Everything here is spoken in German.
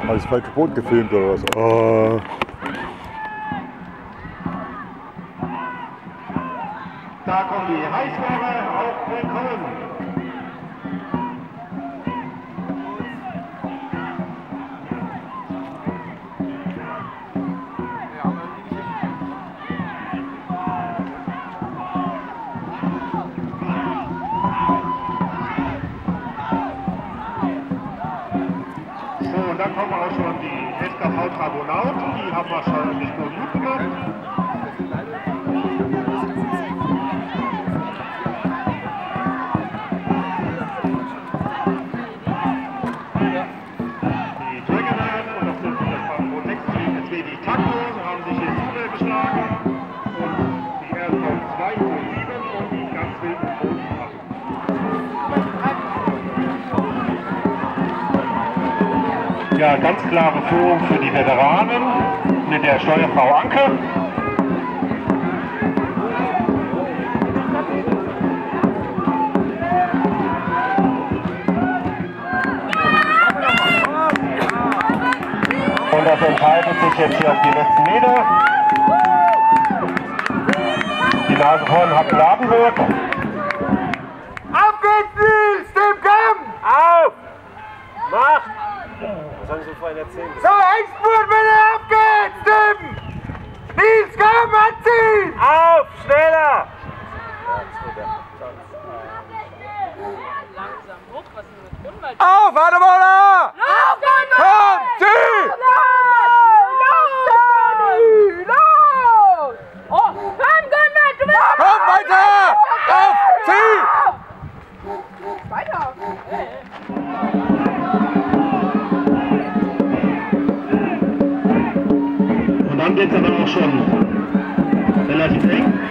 Habe ich falsch Boot gefilmt oder was? Da kommen die Heißfahrer, auch willkommen. So, und dann kommen auch schon die SKV Dragonauten, die haben wir schon nicht nur gut gemacht. Ja, ganz klare Führung für die Veteranen mit der Steuerfrau Anke. Und das entscheidet sich jetzt hier auf die letzten Meter. Die Nase vorn hat Ladenburg. Auf geht's, Nils! Dem Kamm! Auf! Mach! Was haben Sie vorhin erzählt? So, Endspurt, bitte, auf geht's, Tim! Nils, komm, anziehen! Auf, schneller! Langsam hoch, was ist denn mit Unwald? Auf, warte mal da! Lauf, Komm, zieh! Los! Oh, komm, Gunnar, du bist... Komm, weiter! Auf, zieh! Weiter! Und dann wird es aber auch schon relativ eng.